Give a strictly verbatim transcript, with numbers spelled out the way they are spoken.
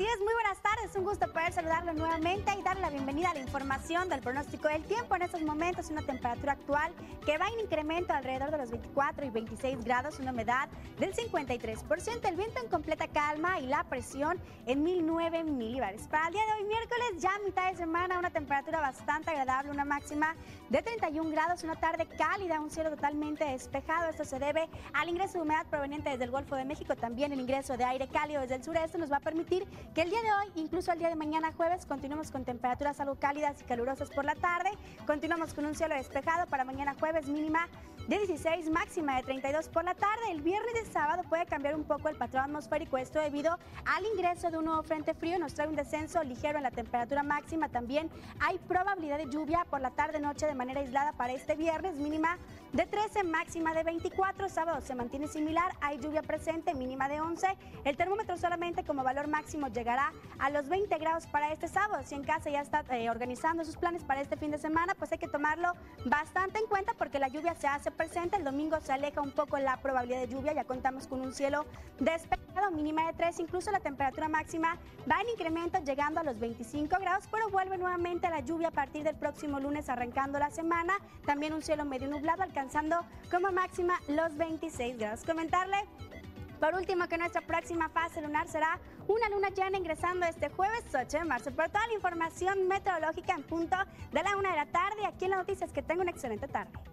Así es, muy buenas tardes, un gusto poder saludarlo nuevamente y darle la bienvenida a la información del pronóstico del tiempo. En estos momentos una temperatura actual que va en incremento alrededor de los veinticuatro y veintiséis grados, una humedad del cincuenta y tres por ciento, el viento en completa calma y la presión en mil nueve milibares. Para el día de hoy, miércoles, ya mitad de semana, una temperatura bastante agradable, una máxima de treinta y un grados, una tarde cálida, un cielo totalmente despejado. Esto se debe al ingreso de humedad proveniente desde el Golfo de México, también el ingreso de aire cálido desde el sureste nos va a permitir que el día de hoy, incluso el día de mañana jueves, continuemos con temperaturas algo cálidas y calurosas por la tarde. Continuamos con un cielo despejado para mañana jueves, mínima de dieciséis, máxima de treinta y dos por la tarde. El viernes y sábado puede cambiar un poco el patrón atmosférico, esto debido al ingreso de un nuevo frente frío, nos trae un descenso ligero en la temperatura máxima. También hay probabilidad de lluvia por la tarde-noche de manera aislada para este viernes, mínima de trece, máxima de veinticuatro. Sábado se mantiene similar, hay lluvia presente, mínima de once. El termómetro solamente como valor máximo llegará a los veinte grados para este sábado. Si en casa ya está eh, organizando sus planes para este fin de semana, pues hay que tomarlo bastante en cuenta porque la lluvia se hace presente. El domingo se aleja un poco la probabilidad de lluvia, ya contamos con un cielo despejado, mínima de tres, incluso la temperatura máxima va en incremento llegando a los veinticinco grados, pero vuelve nuevamente la lluvia a partir del próximo lunes arrancando la semana. También un cielo medio nublado alcanzando como máxima los veintiséis grados. Comentarle por último que nuestra próxima fase lunar será una luna llena ingresando este jueves ocho de marzo. Por toda la información meteorológica en punto de la una de la tarde aquí en las noticias, que tenga una excelente tarde.